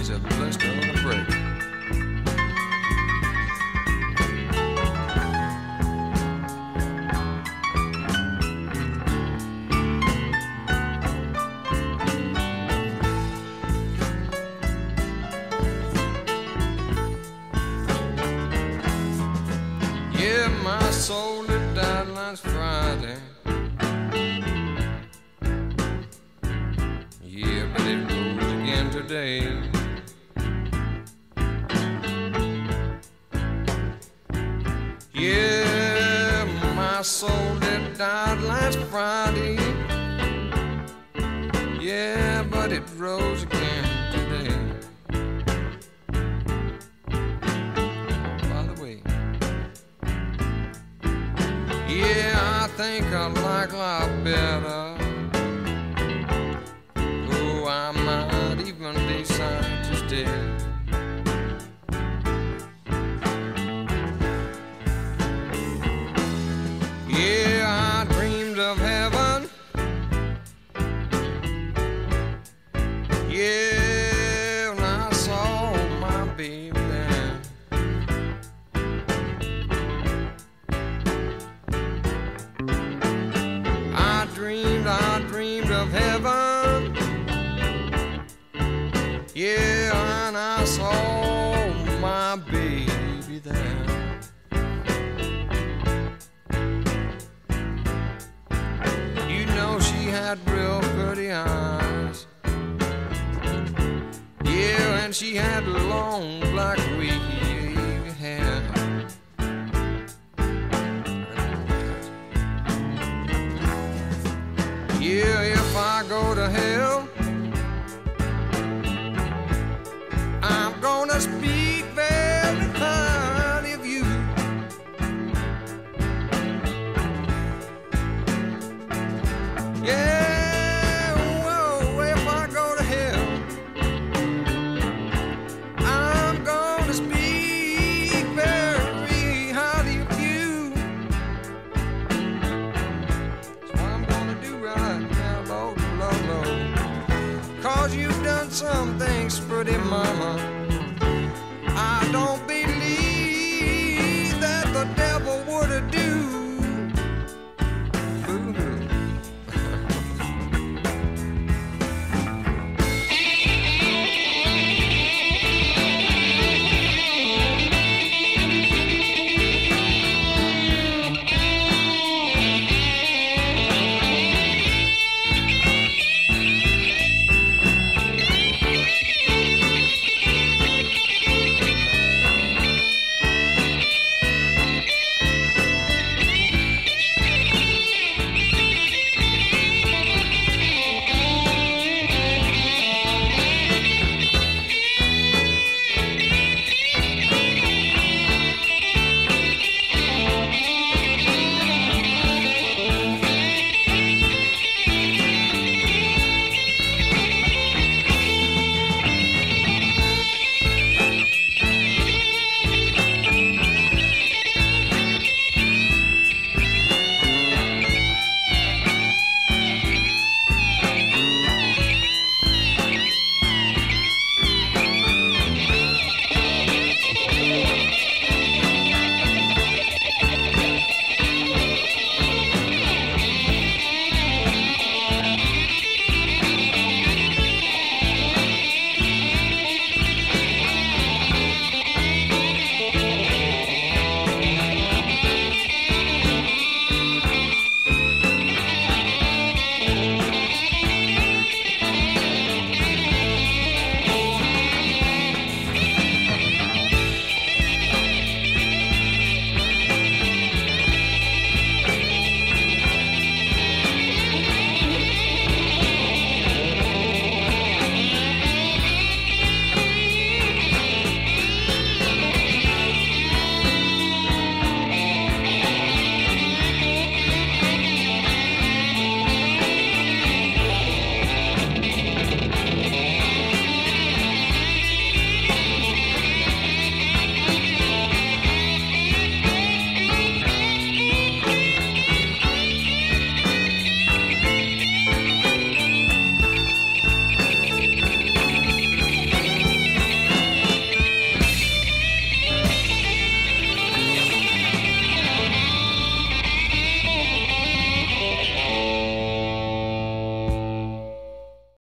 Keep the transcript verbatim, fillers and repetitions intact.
It's a blister on a break. Yeah, my soul that died last Friday. Yeah, but it rose again today. Yeah, my soul that died last Friday. Yeah, but it rose again today. By the way, yeah, I think I like life better. Oh, I might even decide to stay. Yeah, I dreamed of heaven. Yeah, when I saw my baby then. I dreamed, I dreamed of heaven. Yeah, and I saw my baby there. You know she had real pretty eyes. Yeah, and she had long black wavy hair. Yeah, if I go to hell, I'm gonna speak very highly of you. Yeah, whoa, if I go to hell, I'm gonna speak very highly of you. That's what I'm gonna do right now, Lord, Lord, Lord. 'Cause you've done some things, pretty mama.